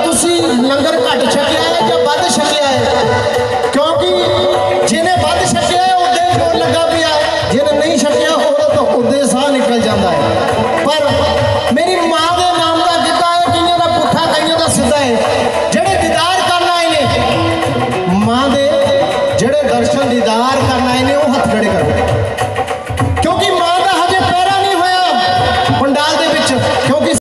तुसी लंगर घट छकिया है या वध छकिया है, क्योंकि जिन्हें वध छकिया है उदे जोर लगा पिया, जिन्हें नहीं छकिया तो उदे साह निकल जाता है। पर मेरी माँ के नाम का गिद्धा है, कईयों का पुट्ठा कईयों का सीधा है। जेड़े दीदार करना आए ने माँ के, जेड़े दर्शन दीदार करना आए ने वो हथ खड़े करो।